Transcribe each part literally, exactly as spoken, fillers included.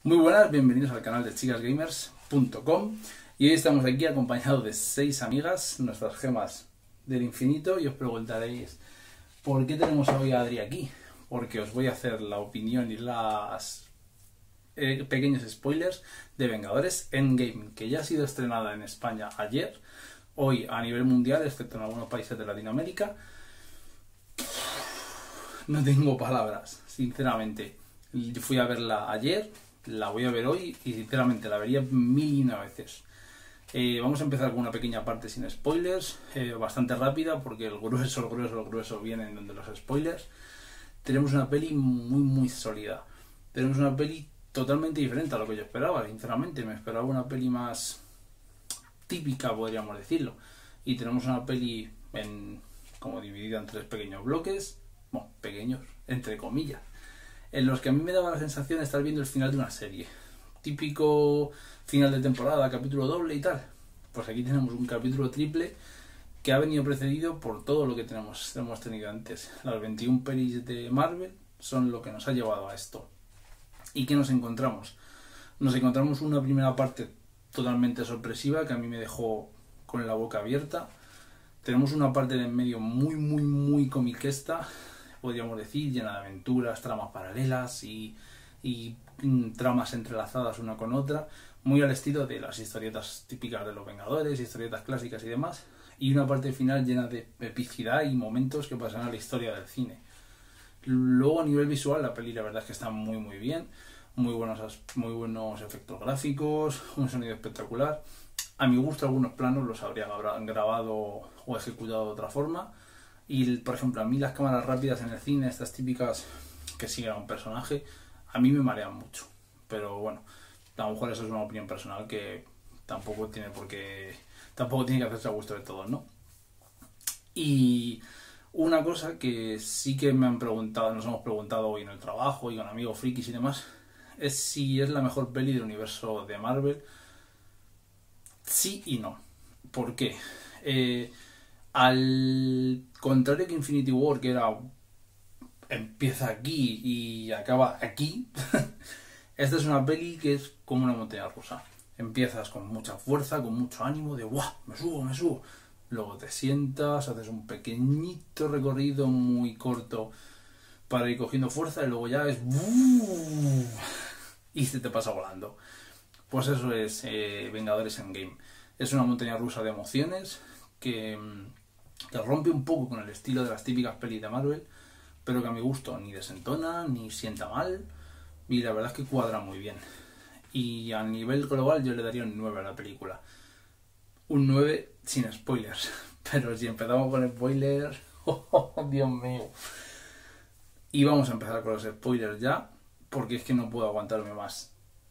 Muy buenas, bienvenidos al canal de chicas gamers punto com y hoy estamos aquí acompañados de seis amigas, nuestras gemas del infinito, y os preguntaréis ¿por qué tenemos hoy a Adri aquí? Porque os voy a hacer la opinión y las eh, pequeños spoilers de Vengadores Endgame, que ya ha sido estrenada en España ayer, hoy a nivel mundial, excepto en algunos países de Latinoamérica. No tengo palabras, sinceramente. Fui a verla ayer, la voy a ver hoy y sinceramente la vería mil y una veces. Eh, vamos a empezar con una pequeña parte sin spoilers, eh, bastante rápida, porque el grueso, el grueso, el grueso viene de los spoilers. Tenemos una peli muy muy sólida. Tenemos una peli totalmente diferente a lo que yo esperaba, sinceramente. Me esperaba una peli más típica, podríamos decirlo. Y tenemos una peli en, como dividida en tres pequeños bloques, bueno, pequeños, entre comillas, en los que a mí me daba la sensación de estar viendo el final de una serie. Típico final de temporada, capítulo doble y tal. Pues aquí tenemos un capítulo triple que ha venido precedido por todo lo que tenemos, hemos tenido antes. Las veintiuna pelis de Marvel son lo que nos ha llevado a esto. ¿Y qué nos encontramos? Nos encontramos una primera parte totalmente sorpresiva que a mí me dejó con la boca abierta. Tenemos una parte de en medio muy, muy, muy comiquesta, podríamos decir, llena de aventuras, tramas paralelas y, y mm, tramas entrelazadas una con otra, muy al estilo de las historietas típicas de los Vengadores, historietas clásicas y demás, y una parte final llena de epicidad y momentos que pasan a la historia del cine. Luego, a nivel visual, la peli la verdad es que está muy muy bien, muy buenos, muy buenos efectos gráficos, un sonido espectacular. A mi gusto algunos planos los habría grabado o ejecutado de otra forma. Y, por ejemplo, a mí las cámaras rápidas en el cine, estas típicas que siguen a un personaje, a mí me marean mucho. Pero bueno, a lo mejor eso es una opinión personal que tampoco tiene por qué, tampoco tiene que hacerse a gusto de todos, ¿no? Y una cosa que sí que me han preguntado, nos hemos preguntado hoy en el trabajo y con amigos frikis y demás, es si es la mejor peli del universo de Marvel. Sí y no. ¿Por qué? Eh... Al contrario que Infinity War, que era empieza aquí y acaba aquí, esta es una peli que es como una montaña rusa. Empiezas con mucha fuerza, con mucho ánimo de ¡guau! Me subo, me subo. Luego te sientas, haces un pequeñito recorrido muy corto para ir cogiendo fuerza y luego ya es ¡buuu! Y se te pasa volando. Pues eso es eh, Vengadores Endgame. Es una montaña rusa de emociones que... que rompe un poco con el estilo de las típicas pelis de Marvel, pero que a mi gusto ni desentona, ni sienta mal, y la verdad es que cuadra muy bien. Y a nivel global yo le daría un nueve a la película. Un nueve sin spoilers, pero si empezamos con spoilers, oh, Dios mío. Y vamos a empezar con los spoilers ya, porque es que no puedo aguantarme más.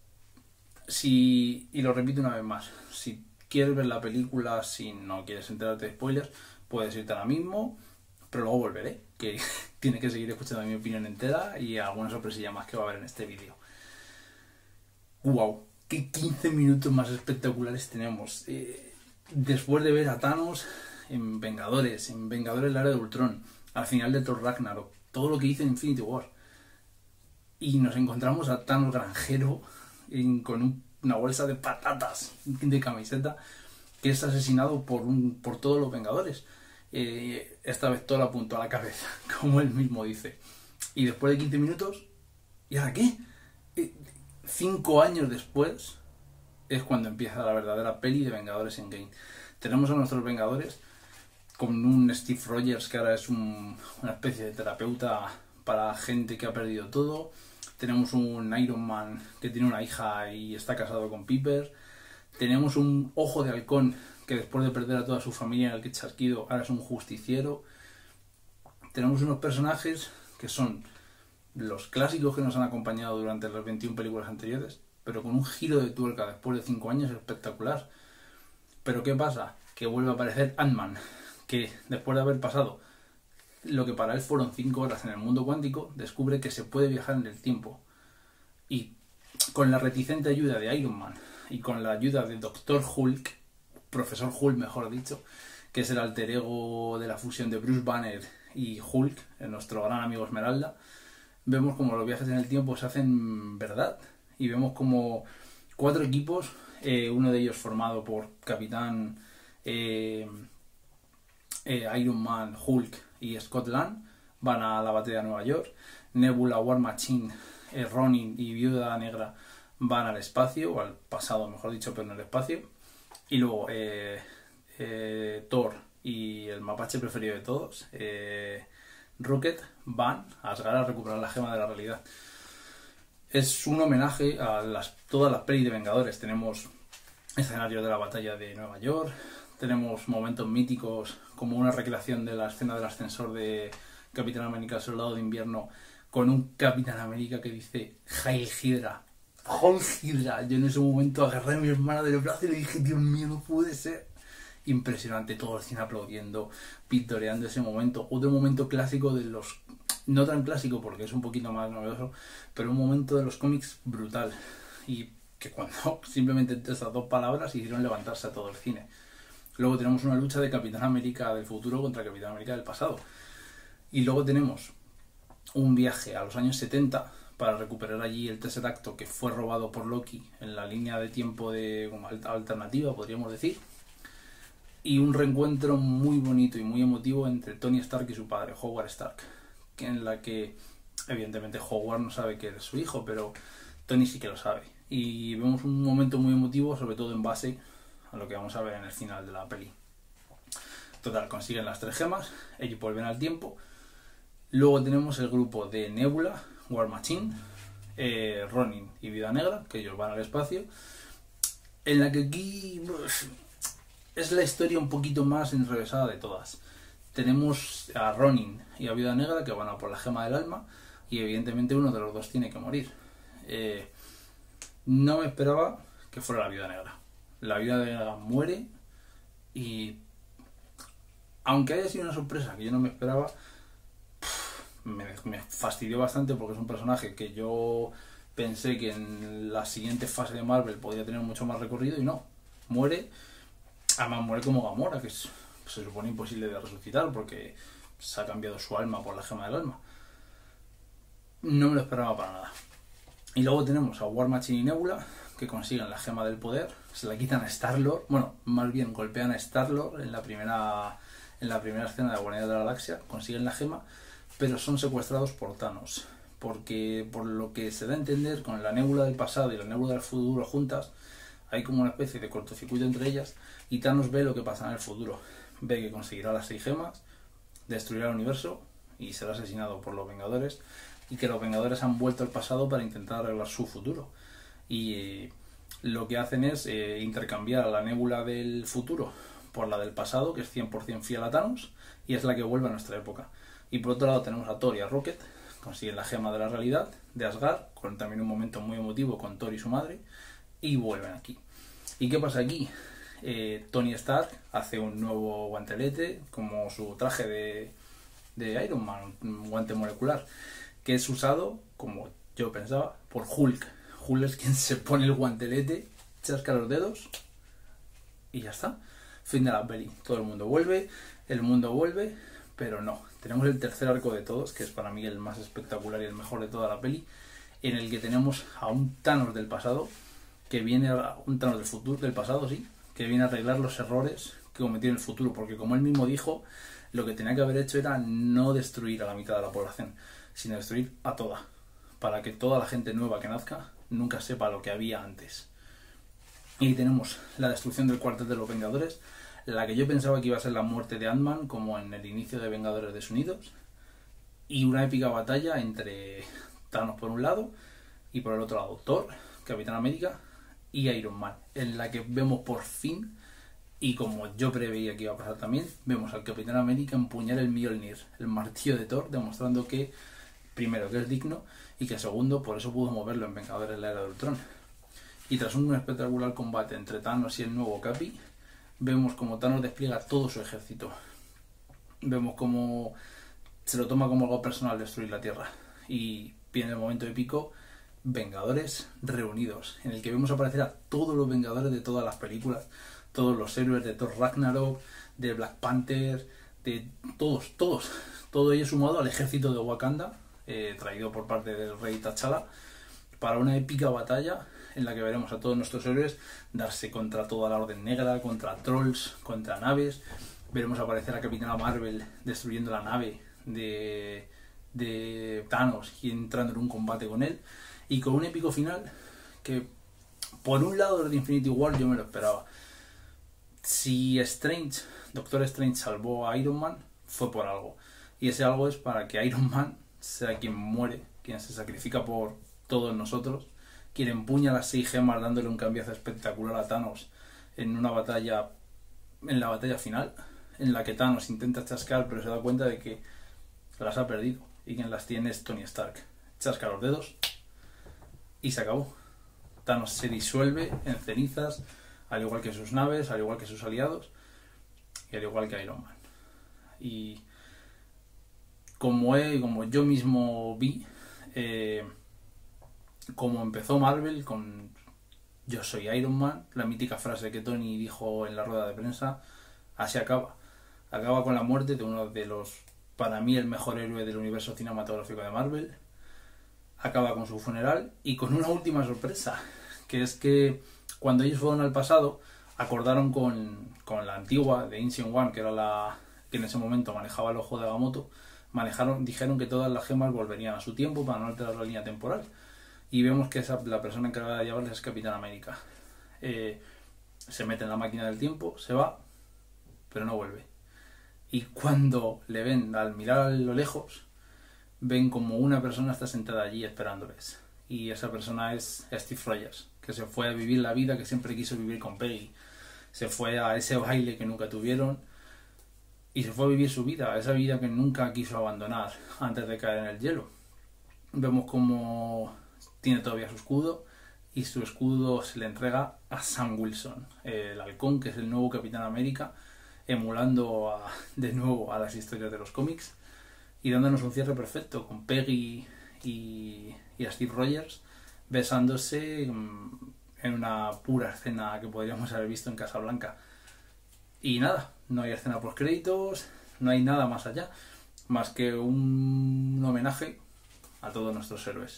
Si, y lo repito una vez más, si quieres ver la película, si no quieres enterarte de spoilers, puedes irte ahora mismo, pero luego volveré, que tiene que seguir escuchando mi opinión entera y alguna sorpresilla más que va a haber en este vídeo. ¡Wow! ¡Qué quince minutos más espectaculares tenemos! Eh, después de ver a Thanos en Vengadores, en Vengadores la Era de Ultron, al final de Thor Ragnarok, todo lo que hizo en Infinity War, y nos encontramos a Thanos granjero en, con un, una bolsa de patatas de camiseta, que es asesinado por, un, por todos los Vengadores. Eh, esta vez todo lo apuntó a la cabeza, como él mismo dice. Y después de quince minutos, ¿y ahora qué? Eh, cinco años después es cuando empieza la verdadera peli de Vengadores Endgame. Tenemos a nuestros Vengadores con un Steve Rogers que ahora es un, una especie de terapeuta para gente que ha perdido todo. Tenemos un Iron Man que tiene una hija y está casado con Piper. Tenemos un Ojo de Halcón que después de perder a toda su familia en el que chasquido ahora es un justiciero. Tenemos unos personajes que son los clásicos que nos han acompañado durante las veintiuna películas anteriores, pero con un giro de tuerca después de cinco años espectacular. Pero ¿qué pasa? Que vuelve a aparecer Ant-Man, que después de haber pasado lo que para él fueron cinco horas en el mundo cuántico, descubre que se puede viajar en el tiempo. Y con la reticente ayuda de Iron Man y con la ayuda de Doctor Hulk, Profesor Hulk mejor dicho, que es el alter ego de la fusión de Bruce Banner y Hulk, nuestro gran amigo Esmeralda, vemos como los viajes en el tiempo se hacen verdad y vemos como cuatro equipos, eh, uno de ellos formado por Capitán, eh, eh, Iron Man, Hulk y Scott Lang, van a la batalla de Nueva York. Nebula, War Machine, eh, Ronin y Viuda Negra van al espacio, o al pasado mejor dicho, pero en el espacio. Y luego eh, eh, Thor y el mapache preferido de todos, eh, Rocket, van a Asgard a recuperar la gema de la realidad. Es un homenaje a las, todas las pelis de Vengadores. Tenemos escenarios de la batalla de Nueva York, tenemos momentos míticos como una recreación de la escena del ascensor de Capitán América, el Soldado de Invierno, con un Capitán América que dice Heil Hydra, Heil Hydra. Yo en ese momento agarré a mi hermana del brazo y le dije, Dios mío, no puede ser. Impresionante, todo el cine aplaudiendo, victoreando ese momento. Otro momento clásico de los... No tan clásico porque es un poquito más novedoso, pero un momento de los cómics brutal. Y que cuando simplemente entre esas dos palabras hicieron levantarse a todo el cine. Luego tenemos una lucha de Capitán América del futuro contra Capitán América del pasado. Y luego tenemos un viaje a los años setenta para recuperar allí el tercer acto que fue robado por Loki en la línea de tiempo de como alternativa, podríamos decir. Y un reencuentro muy bonito y muy emotivo entre Tony Stark y su padre, Howard Stark, en la que evidentemente Howard no sabe que es su hijo, pero Tony sí que lo sabe. Y vemos un momento muy emotivo, sobre todo en base a lo que vamos a ver en el final de la peli. Total, consiguen las tres gemas, ellos vuelven al tiempo. Luego tenemos el grupo de Nebula, War Machine, eh, Ronin y Viuda Negra, que ellos van al espacio, en la que aquí pues, es la historia un poquito más enrevesada de todas. Tenemos a Ronin y a Viuda Negra que van a por la gema del alma y evidentemente uno de los dos tiene que morir. Eh, no me esperaba que fuera la Viuda Negra. La Viuda Negra muere y aunque haya sido una sorpresa que yo no me esperaba, me, me fastidió bastante porque es un personaje que yo pensé que en la siguiente fase de Marvel podía tener mucho más recorrido y no, muere. Además muere como Gamora, que es, se supone imposible de resucitar porque se ha cambiado su alma por la gema del alma. No me lo esperaba para nada. Y luego tenemos a War Machine y Nebula, que consiguen la gema del poder, se la quitan a Star-Lord, bueno, más bien golpean a Star-Lord en la primera en la primera escena de Guardianes de la Galaxia, consiguen la gema, pero son secuestrados por Thanos, porque por lo que se da a entender, con la Nebula del pasado y la Nebula del futuro juntas, hay como una especie de cortocircuito entre ellas, y Thanos ve lo que pasa en el futuro, ve que conseguirá las seis gemas, destruirá el universo y será asesinado por los Vengadores, y que los Vengadores han vuelto al pasado para intentar arreglar su futuro. Y eh, lo que hacen es eh, intercambiar a la Nebula del futuro por la del pasado, que es cien por ciento fiel a Thanos, y es la que vuelve a nuestra época. Y por otro lado tenemos a Thor y a Rocket, consiguen la gema de la realidad de Asgard, con también un momento muy emotivo con Thor y su madre, y vuelven aquí. ¿Y qué pasa aquí? Eh, Tony Stark hace un nuevo guantelete, como su traje de, de Iron Man, un guante molecular, que es usado, como yo pensaba, por Hulk. Hulk es quien se pone el guantelete, chasca los dedos y ya está. Fin de la peli. Todo el mundo vuelve, el mundo vuelve, pero no. Tenemos el tercer arco de todos, que es para mí el más espectacular y el mejor de toda la peli, en el que tenemos a un Thanos del pasado, que viene a un Thanos del futuro, del pasado, sí, que viene a arreglar los errores que cometió en el futuro, porque como él mismo dijo, lo que tenía que haber hecho era no destruir a la mitad de la población, sino destruir a toda, para que toda la gente nueva que nazca nunca sepa lo que había antes. Y tenemos la destrucción del cuartel de los Vengadores, la que yo pensaba que iba a ser la muerte de Ant-Man, como en el inicio de Vengadores Desunidos, y una épica batalla entre Thanos por un lado y por el otro lado Thor, Capitán América y Iron Man, en la que vemos por fin, y como yo preveía que iba a pasar también, vemos al Capitán América empuñar el Mjolnir, el martillo de Thor, demostrando que primero que es digno y que segundo por eso pudo moverlo en Vengadores la Era de Ultron. Y tras un espectacular combate entre Thanos y el nuevo Capi, vemos como Thanos despliega todo su ejército. Vemos como se lo toma como algo personal destruir la Tierra. Y viene el momento épico, Vengadores reunidos, en el que vemos aparecer a todos los Vengadores de todas las películas, todos los héroes de Thor Ragnarok, de Black Panther, de todos, todos, todo ello sumado al ejército de Wakanda, eh, traído por parte del rey T'Challa, para una épica batalla en la que veremos a todos nuestros héroes darse contra toda la Orden Negra, contra trolls, contra naves. Veremos aparecer a Capitana Marvel destruyendo la nave de, de Thanos y entrando en un combate con él. Y con un épico final que, por un lado, de Infinity War yo me lo esperaba. Si Strange, Doctor Strange salvó a Iron Man, fue por algo. Y ese algo es para que Iron Man sea quien muere, quien se sacrifica por todos nosotros, quien empuña las seis gemas dándole un cambiazo espectacular a Thanos en una batalla, en la batalla final, en la que Thanos intenta chascar pero se da cuenta de que las ha perdido y quien las tiene es Tony Stark. Chasca los dedos y se acabó. Thanos se disuelve en cenizas, al igual que sus naves, al igual que sus aliados y al igual que Iron Man. Y como, he, como yo mismo vi, eh, como empezó Marvel con "Yo soy Iron Man", la mítica frase que Tony dijo en la rueda de prensa, así acaba. Acaba con la muerte de uno de los, para mí, el mejor héroe del universo cinematográfico de Marvel. Acaba con su funeral y con una última sorpresa, que es que cuando ellos fueron al pasado, acordaron con, con la antigua de Ancient One, que era la que en ese momento manejaba el ojo de Agamotto, manejaron, dijeron que todas las gemas volverían a su tiempo para no alterar la línea temporal. Y vemos que esa, la persona encargada de llevarles es Capitán América. Eh, se mete en la máquina del tiempo, se va, pero no vuelve. Y cuando le ven, al mirar a lo lejos, ven como una persona está sentada allí esperándoles. Y esa persona es Steve Rogers, que se fue a vivir la vida que siempre quiso vivir con Peggy. Se fue a ese baile que nunca tuvieron y se fue a vivir su vida, esa vida que nunca quiso abandonar antes de caer en el hielo. Vemos como tiene todavía su escudo y su escudo se le entrega a Sam Wilson, el halcón, que es el nuevo Capitán América, emulando a, de nuevo a las historias de los cómics y dándonos un cierre perfecto con Peggy y, y a Steve Rogers besándose en una pura escena que podríamos haber visto en Casablanca. Y nada, no hay escena post créditos, no hay nada más allá, más que un homenaje a todos nuestros héroes.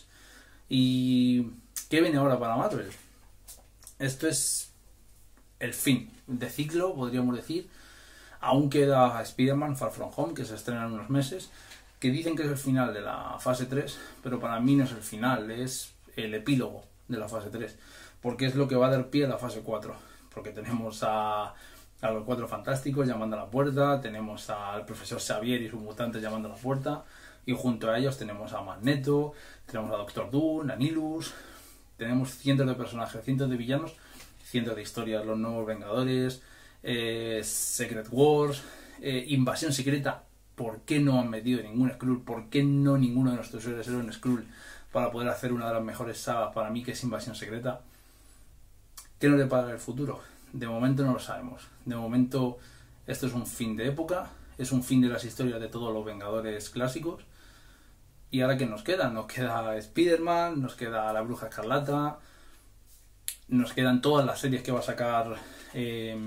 ¿Y qué viene ahora para Marvel? Esto es el fin de ciclo, podríamos decir. Aún queda Spider-Man Far From Home, que se estrena en unos meses, que dicen que es el final de la fase tres, pero para mí no es el final, es el epílogo de la fase tres, porque es lo que va a dar pie a la fase cuatro, porque tenemos a, a los Cuatro Fantásticos llamando a la puerta, tenemos al profesor Xavier y sus mutantes llamando a la puerta, y junto a ellos tenemos a Magneto, tenemos a Doctor Doom, a Nihilus, tenemos cientos de personajes, cientos de villanos, cientos de historias, los nuevos Vengadores, eh, Secret Wars, eh, Invasión Secreta. ¿Por qué no han metido ningún Skrull? ¿Por qué no ninguno de nuestros héroes era un Skrull para poder hacer una de las mejores sagas para mí, que es Invasión Secreta? ¿Qué nos depara el futuro? De momento no lo sabemos. De momento esto es un fin de época, es un fin de las historias de todos los Vengadores clásicos. ¿Y ahora qué nos queda? Nos queda Spider-Man, nos queda la Bruja Escarlata, nos quedan todas las series que va a sacar eh,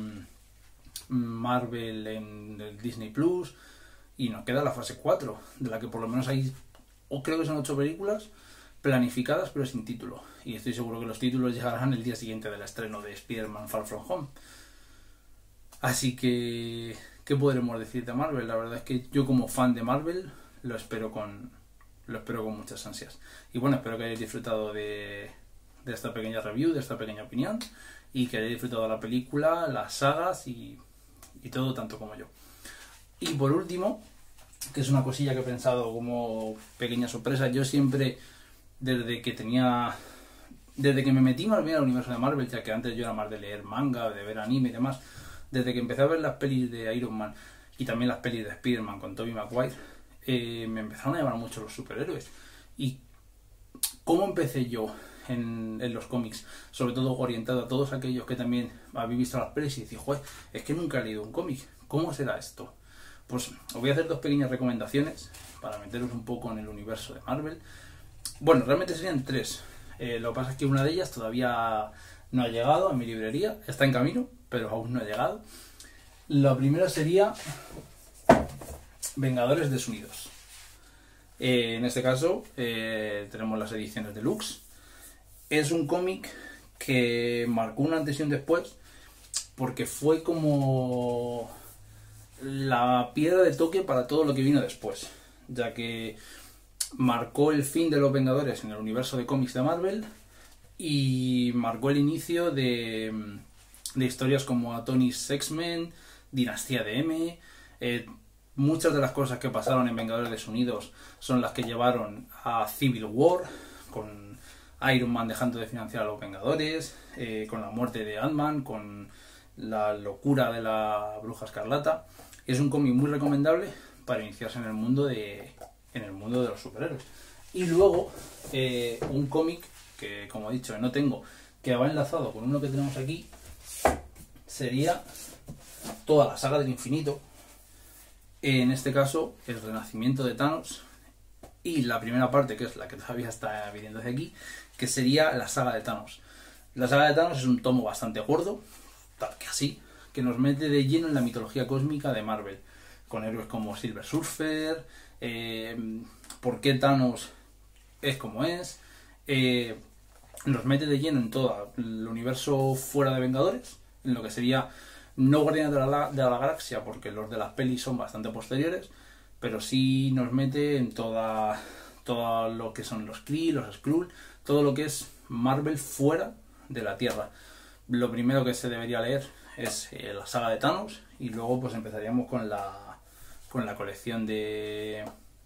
Marvel en el Disney Plus, y nos queda la fase cuatro, de la que por lo menos hay, o creo que son ocho películas planificadas pero sin título, y estoy seguro que los títulos llegarán el día siguiente del estreno de Spider-Man Far From Home. Así que, ¿qué podremos decir de Marvel? La verdad es que yo, como fan de Marvel, lo espero con lo espero con muchas ansias. Y bueno, espero que hayáis disfrutado de, de esta pequeña review, de esta pequeña opinión, y que hayáis disfrutado de la película, las sagas y, y todo tanto como yo. Y por último, que es una cosilla que he pensado como pequeña sorpresa, yo siempre, desde que tenía desde que me metí más bien al universo de Marvel, ya que antes yo era más de leer manga, de ver anime y demás, desde que empecé a ver las pelis de Iron Man y también las pelis de Spider-Man con Tobey Maguire, eh, me empezaron a llamar mucho los superhéroes. Y cómo empecé yo en, en los cómics, sobre todo orientado a todos aquellos que también habéis visto las pelis y decís, joder, es que nunca he leído un cómic, ¿cómo será esto? Pues os voy a hacer dos pequeñas recomendaciones para meteros un poco en el universo de Marvel. Bueno, realmente serían tres. Eh, lo que pasa es que una de ellas todavía no ha llegado a mi librería, está en camino, pero aún no ha llegado. La primera sería Vengadores Desunidos. Eh, en este caso eh, tenemos las ediciones deluxe, es un cómic que marcó un antes y un después, porque fue como la piedra de toque para todo lo que vino después, ya que marcó el fin de los Vengadores en el universo de cómics de Marvel y marcó el inicio de, de historias como Atonis X-Men, Dinastía de M. Eh, muchas de las cosas que pasaron en Vengadores Desunidos son las que llevaron a Civil War, con Iron Man dejando de financiar a los Vengadores, eh, con la muerte de Ant-Man, con la locura de la Bruja Escarlata. Es un cómic muy recomendable para iniciarse en el mundo de, en el mundo de los superhéroes. Y luego, eh, un cómic que, como he dicho, no tengo, que va enlazado con uno que tenemos aquí, sería toda la saga del infinito. En este caso, el renacimiento de Thanos. Y la primera parte, que es la que todavía está viniendo desde aquí, que sería la saga de Thanos. La saga de Thanos es un tomo bastante gordo, tal que así, que nos mete de lleno en la mitología cósmica de Marvel, con héroes como Silver Surfer, eh, por qué Thanos es como es, eh, nos mete de lleno en todo el universo fuera de Vengadores, en lo que sería no Guardianes de la, de la Galaxia, porque los de las pelis son bastante posteriores, pero sí nos mete en toda todo lo que son los Kree, los Skrull, todo lo que es Marvel fuera de la Tierra. Lo primero que se debería leer es eh, la saga de Thanos, y luego pues empezaríamos con la con la colección de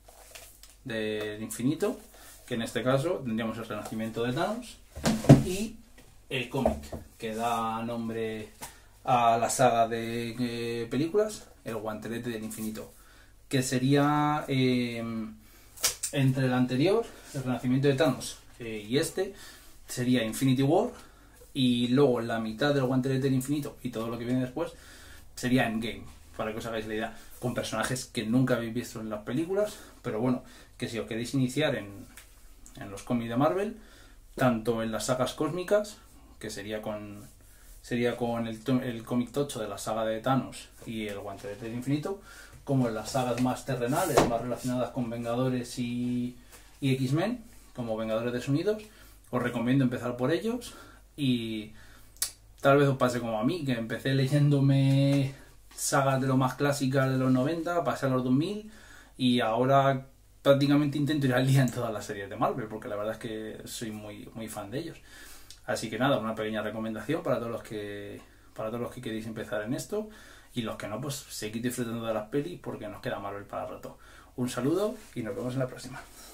del infinito, que en este caso tendríamos el renacimiento de Thanos y el cómic que da nombre a la saga de eh, películas, el guantelete del infinito, que sería eh, entre el anterior, el renacimiento de Thanos, eh, y este sería Infinity War, y luego la mitad del guantelete del infinito y todo lo que viene después sería Endgame, para que os hagáis la idea, con personajes que nunca habéis visto en las películas, pero bueno, que si os queréis iniciar en, en los cómics de Marvel, tanto en las sagas cósmicas, que sería con sería con el, el cómic tocho de la saga de Thanos y el guantelete del infinito, como en las sagas más terrenales, más relacionadas con Vengadores y, y X-Men, como Vengadores Desunidos, os recomiendo empezar por ellos. Y tal vez os pase como a mí, que empecé leyéndome sagas de lo más clásicas de los noventa, pasé a los dos mil y ahora prácticamente intento ir al día en todas las series de Marvel, porque la verdad es que soy muy, muy fan de ellos. Así que nada, una pequeña recomendación para todos los que para todos los que queréis empezar en esto, y los que no, pues seguid disfrutando de las pelis porque nos queda Marvel para el rato. Un saludo y nos vemos en la próxima.